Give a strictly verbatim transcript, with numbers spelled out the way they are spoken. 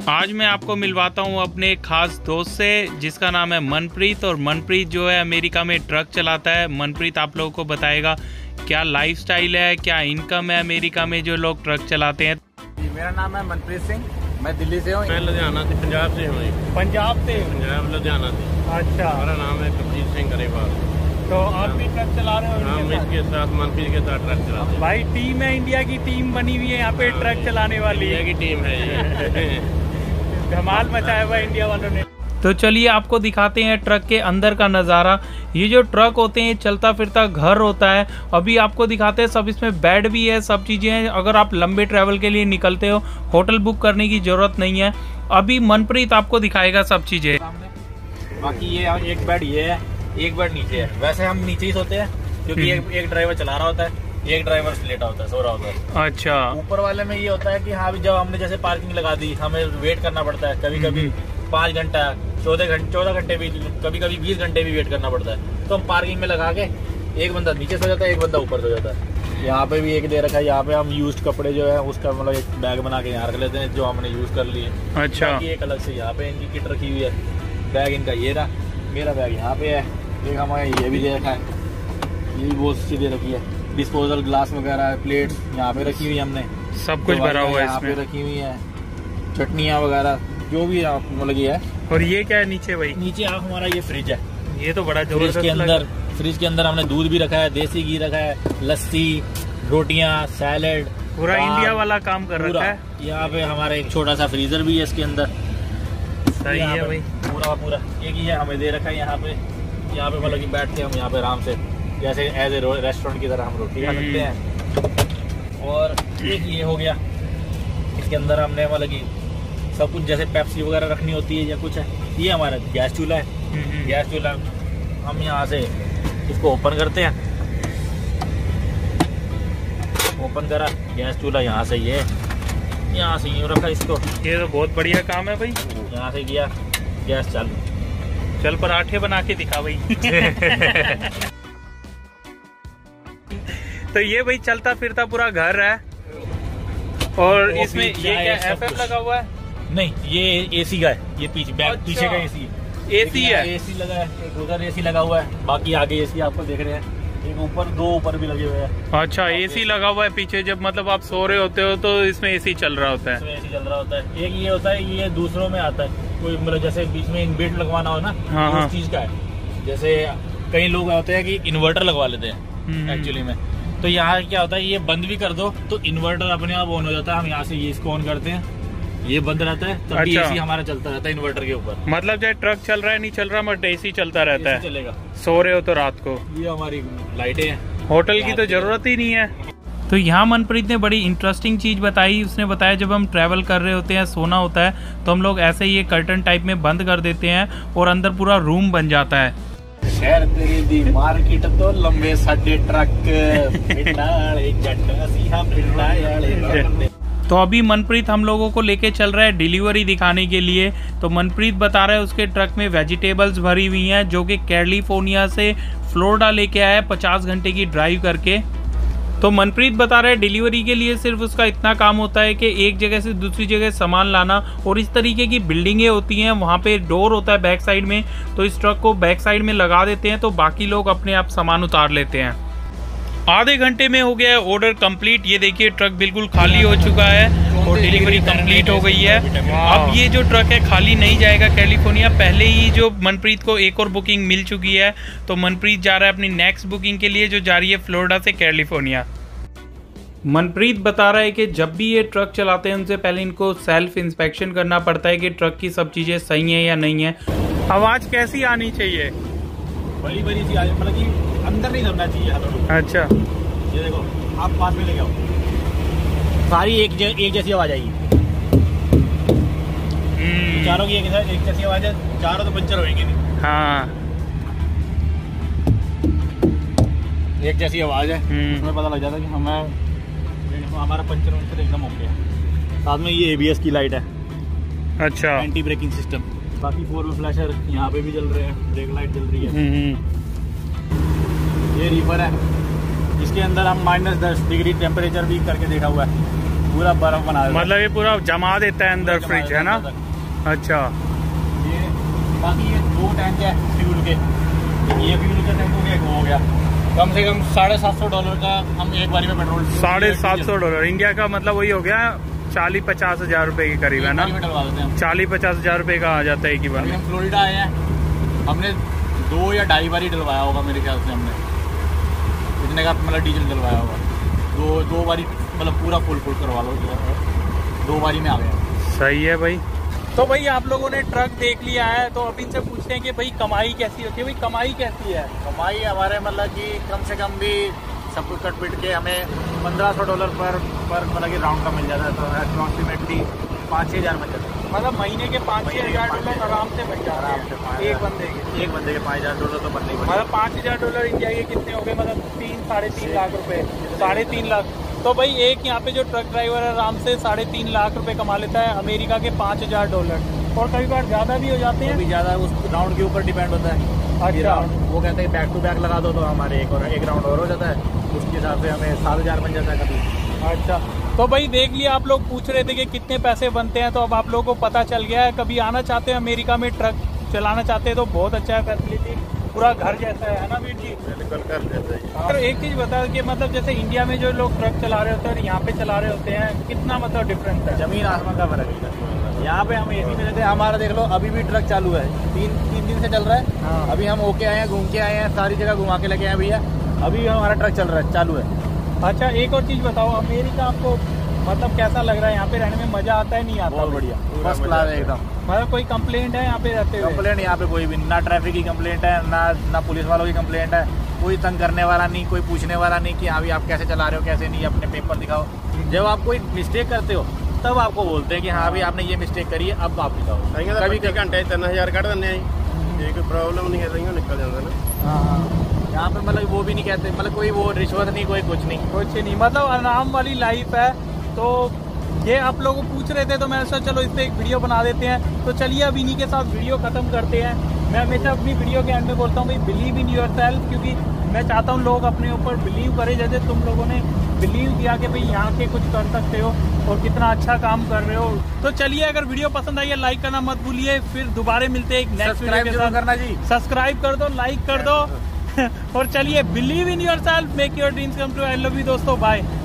आज मैं आपको मिलवाता हूँ अपने एक खास दोस्त से जिसका नाम है मनप्रीत। और मनप्रीत जो है अमेरिका में ट्रक चलाता है। मनप्रीत आप लोगों को बताएगा क्या लाइफस्टाइल है, क्या इनकम है अमेरिका में जो लोग ट्रक चलाते हैं। मेरा नाम है मनप्रीत सिंह, मैं दिल्ली से हूँ। मैं लुधियाना से, पंजाब से हूँ। पंजाब से? पंजाब लुधियाना से। अच्छा। मेरा नाम है कपजीत सिंह गरेवाल। तो आप भी ट्रक चला रहे हो? हम इसके साथ मनप्रीत के साथ ट्रक चलाते हैं। भाई टीम है, इंडिया की टीम बनी हुई है यहाँ पे ट्रक चलाने वाली। इंडिया की टीम है ये। धमाल मचाया हुआ इंडिया वालों ने। तो चलिए आपको दिखाते हैं ट्रक के अंदर का नज़ारा। ये जो ट्रक होते हैं चलता फिरता घर होता है। अभी आपको दिखाते हैं, सब इसमें बेड भी है, सब चीज़ें हैं। अगर आप लंबे ट्रैवल के लिए निकलते हो होटल बुक करने की ज़रूरत नहीं है। अभी मनप्रीत आपको दिखाएगा सब चीज़ें। बाकी ये एक बेड ये है, एक बेड नीचे है। वैसे हम नीचे ही सोते हैं क्योंकि एक, एक ड्राइवर चला रहा होता है, एक ड्राइवर लेटा होता है, सो रहा होता है। अच्छा। ऊपर वाले में ये होता है कि हाँ, जब हमने जैसे पार्किंग लगा दी, हमें वेट करना पड़ता है। कभी कभी पाँच घंटा चौदह घंटे चौदह घंटे भी, कभी कभी बीस घंटे भी वेट करना पड़ता है। तो हम पार्किंग में लगा के एक बंदा नीचे सो जाता है, एक बंदा ऊपर सो जाता है। यहाँ पे भी एक दे रखा है। यहाँ पे हम यूज्ड कपड़े जो है उसका मतलब एक बैग बना के यहाँ रख लेते हैं जो हमने यूज कर लिए। अच्छा। एक अलग से यहाँ पे इनकी किट रखी हुई है। बैग इनका ये रहा, मेरा बैग यहाँ पे है। एक हमारे ये भी दे रखा है, ये भी बहुत सी दे रखी है। डिस्पोजल ग्लास वगैरह, प्लेट्स यहाँ पे रखी हुई है हमने, सब कुछ भरा हुआ है यहाँ पे रखी हुई है। चटनियाँ वगैरह जो भी मतलब ये है। और ये क्या है नीचे भाई? नीचे आप हमारा ये फ्रिज है। ये तो बड़ा फ्रिज के अंदर फ्रिज के अंदर हमने दूध भी रखा है, देसी घी रखा है, लस्सी, रोटियाँ, सैलेड, पूरा इंडिया वाला काम कर रखा है। यहाँ पे हमारा एक छोटा सा फ्रीजर भी है इसके अंदर। सही है भाई। पूरा पूरा एक ही है हमें दे रखा है यहाँ पे। यहाँ पे मतलब कि बैठ के हम यहाँ पे आराम से जैसे एज ए रेस्टोरेंट की तरह हम रोटी खा सकते हैं। और एक ये हो गया, इसके अंदर हमने मतलब कि सब कुछ जैसे पेप्सी वगैरह रखनी होती है या कुछ है। ये हमारा गैस चूल्हा है। गैस चूल्हा हम यहाँ से इसको ओपन करते हैं, ओपन करा गैस चूल्हा। यहाँ से ये यहाँ से यूँ रखा इसको। ये तो बहुत बढ़िया काम है भाई। यहाँ से किया, गैस चालू। चल पराठे बना के दिखा भाई। तो ये भाई चलता फिरता पूरा घर है। और इसमें ये क्या एफएम लगा हुआ है? नहीं, ये एसी का है। ये पीछे बैक अच्छा। पीछे का एसी एसी है। एसी लगा है, एक उधर एसी लगा हुआ है, बाकी आगे एसी आपको देख रहे हैं। एक ऊपर, दो ऊपर भी लगे हुए हैं। अच्छा, एसी लगा हुआ है पीछे। जब मतलब आप सो रहे होते हो तो इसमें एसी चल रहा होता है। इसमें एसी चल रहा होता है। एक ये होता है, ये दूसरों में आता है कोई मतलब जैसे बीच में इनबिल्ट लगवाना हो ना, हाँ, तो हाँ। उस चीज का है। जैसे कई लोग होते हैं कि इन्वर्टर लगवा लेते हैं एक्चुअली में। तो यहाँ क्या होता है, ये बंद भी कर दो तो इन्वर्टर अपने आप ऑन हो जाता है। हम यहाँ से ये इसको ऑन करते हैं, ये बंद रहता है, तब भी एसी हमारा चलता रहता है इन्वर्टर के ऊपर। मतलब चाहे ट्रक चल रहा है नहीं चल रहा, बट एसी चलता रहता है। चलेगा। सो रहे हो तो रात को। ये हमारी लाइटें हैं। होटल की तो जरूरत ही नहीं है। तो यहाँ मनप्रीत ने बड़ी इंटरेस्टिंग चीज़ बताई। उसने बताया जब हम ट्रैवल कर रहे होते हैं, सोना होता है, तो हम लोग ऐसे ही एक कर्टन टाइप में बंद कर देते हैं और अंदर पूरा रूम बन जाता है। शहर तेरी दी मार्केट तो लंबे साडे ट्रक। तो अभी मनप्रीत हम लोगों को लेके चल रहा है डिलीवरी दिखाने के लिए। तो मनप्रीत बता रहा है उसके ट्रक में वेजिटेबल्स भरी हुई हैं जो कि कैलिफोर्निया से फ्लोरिडा लेके आया है पचास घंटे की ड्राइव करके। तो मनप्रीत बता रहा है डिलीवरी के लिए सिर्फ उसका इतना काम होता है कि एक जगह से दूसरी जगह सामान लाना। और इस तरीके की बिल्डिंगें होती हैं, वहाँ पे डोर होता है बैक साइड में, तो इस ट्रक को बैक साइड में लगा देते हैं तो बाकी लोग अपने आप सामान उतार लेते हैं। आधे घंटे में हो गया है ऑर्डर कंप्लीट। ये देखिए ट्रक बिल्कुल खाली हो चुका है और डिलीवरी कंप्लीट हो गई है। अब ये जो ट्रक है खाली नहीं जाएगा कैलिफोर्निया। पहले ही जो मनप्रीत को एक और बुकिंग मिल चुकी है, तो मनप्रीत जा रहा है अपनी नेक्स्ट बुकिंग के लिए जो जा रही है फ्लोरिडा से कैलिफोर्निया। मनप्रीत बता रहा है कि जब भी ये ट्रक चलाते हैं उनसे पहले इनको सेल्फ इंस्पेक्शन करना पड़ता है कि ट्रक की सब चीज़ें सही है या नहीं है। आवाज़ कैसी आनी चाहिए? बड़ी बड़ी सी मतलब कि अंदर नहीं दबना चाहिए। अच्छा, ये देखो, आप पास में लेके आओ, सारी एक ज, एक जैसी आवाज आएगी। चारों की एक, एक जैसी आवाज है, चारों तो पंचर होएंगे नहीं। हाँ, एक जैसी आवाज है, उसमें पता लग जाता है कि हमें हमारा पंचर वंचर एकदम हो गया। साथ में ये एबीएस की लाइट है। अच्छा, एंटी ब्रेकिंग सिस्टम। बाकी फोर व्हील फ्लैशर यहाँ पे भी चल रहे हैं, ब्रेक लाइट चल रही है। ये रीपर है, इसके अंदर हम माइनस दस डिग्री टेम्परेचर भी करके देखा हुआ है। पूरा बर्फ बना देता है। मतलब ये पूरा जमा देता है अंदर पूरा फ्रिज जमा है ना। देता है। अच्छा ये बाकी ये दो टैंक है फ्यूल के, ये फ्यूल का टैंक हो गया, एक वो हो गया। कम से कम साढ़े सात सौ डॉलर का हम एक बारी में पेट्रोल, साढ़े सात सौ डॉलर इंडिया का मतलब वही हो गया चालीस पचास हजार रुपए के करीब है ना। डलवा देते हैं चालीस पचास हजार रुपए का आ जाता है एक ही बार अभी में। हम फ्लोरिडा आए हैं, हमने दो या ढाई बारी डलवाया होगा मेरे ख्याल से, हमने इतने का मतलब डीजल डलवाया होगा। दो दो बारी मतलब पूरा फुल फुल करवा लो, दो बारी में आ गया। सही है भाई। तो भाई आप लोगों ने ट्रक देख लिया है, तो अब इनसे पूछते हैं कि भाई कमाई कैसी होती है। भाई कमाई कैसी है? कमाई हमारे मतलब कि कम से कम भी सब कुछ कट पिट के हमें पंद्रह सौ डॉलर पर पर मतलब कि राउंड का मिल जाता है, तो अप्रॉक्सीमेटली पाँच छः हज़ार बच जाता है। मतलब महीने के पाँच छः हजार डॉलर आराम से बच जा रहा है एक बंदे के। एक बंदे के पाँच हज़ार डॉलर तो बनने ही मतलब पाँच हजार डॉलर इंडिया के कितने हो गए? मतलब तीन साढ़े तीन लाख रुपए, साढ़े तीन लाख। तो भाई एक यहाँ पे जो ट्रक ड्राइवर है आराम से साढ़े तीन लाख रुपए कमा लेता है अमेरिका के पाँच हजार डॉलर, और कई बार ज़्यादा भी हो जाते हैं। भी ज़्यादा उस राउंड के ऊपर डिपेंड होता है। अच्छा, वो कहते हैं बैक टू बैक लगा दो तो हमारे एक और एक राउंड और हो जाता है, उसके हिसाब से हमें सात हज़ार बन जाता है कभी। अच्छा, तो भाई देख लिया, आप लोग पूछ रहे थे कि कितने पैसे बनते हैं, तो अब आप लोगों को पता चल गया है। कभी आना चाहते हैं अमेरिका में, ट्रक चलाना चाहते हैं तो बहुत अच्छा है, फैसिलिटी पूरा घर जैसा है ना वीर जी? बिल्कुल कर देते हैं। सर एक चीज़ बता कि मतलब जैसे इंडिया में जो लोग ट्रक चला रहे होते हैं और यहाँ पे चला रहे होते हैं, कितना मतलब डिफरेंस है? जमीन आसमान का फर्क है। यहाँ पे हम एसी में रहते हैं, हमारा देख लो अभी भी ट्रक चालू है, तीन तीन दिन से चल रहा है। हाँ। अभी हम होके आए हैं, घूम के आए हैं, सारी जगह घुमा के लेके आए भैया, अभी हमारा ट्रक चल रहा है, चालू है। अच्छा, एक और चीज़ बताओ, अमेरिका आपको मतलब कैसा लग रहा है? यहाँ पे रहने में मजा आता है नहीं आता? बहुत बढ़िया, फर्स्ट क्लास है एकदम। मतलब कोई कंप्लेंट है यहाँ पे रहते हुए? कंप्लेंट यहाँ पे कोई भी ना, ट्रैफिक की कंप्लेंट है ना, ना पुलिस वालों की कंप्लेंट है, कोई तंग करने वाला नहीं, कोई पूछने वाला नहीं कि हाँ भी आप कैसे चला रहे हो कैसे नहीं, अपने पेपर दिखाओ। जब आप कोई मिस्टेक करते हो तब आपको बोलते हैं कि हाँ भी आपने ये मिस्टेक करी है, अब आप दिखाओ। कभी घंटे तीन हजार कट देने कोई प्रॉब्लम नहीं है, निकल जाता है ना। हाँ, यहाँ पे मतलब वो भी नहीं कहते, मतलब कोई वो रिश्वत नहीं, कोई कुछ नहीं, कुछ नहीं, मतलब आराम वाली लाइफ है। तो ये आप लोग पूछ रहे थे तो मैंने सोचा चलो इस पर एक वीडियो बना देते हैं। तो चलिए अब इन्हीं के साथ वीडियो खत्म करते हैं। मैं हमेशा अपनी वीडियो के एंड में बोलता हूँ भाई बिलीव इन योर सेल्फ, क्योंकि मैं चाहता हूँ लोग अपने ऊपर बिलीव करें, जैसे तुम लोगों ने बिलीव किया कि भाई यहाँ के कुछ कर सकते हो और कितना अच्छा काम कर रहे हो। तो चलिए, अगर वीडियो पसंद आई है लाइक करना मत भूलिए, फिर दोबारा मिलते हैं एक नेक्स्ट वीडियो के साथ। करना जी, सब्सक्राइब कर दो, लाइक कर दो और चलिए believe in yourself, make your dreams come true. I love you दोस्तों, बाय।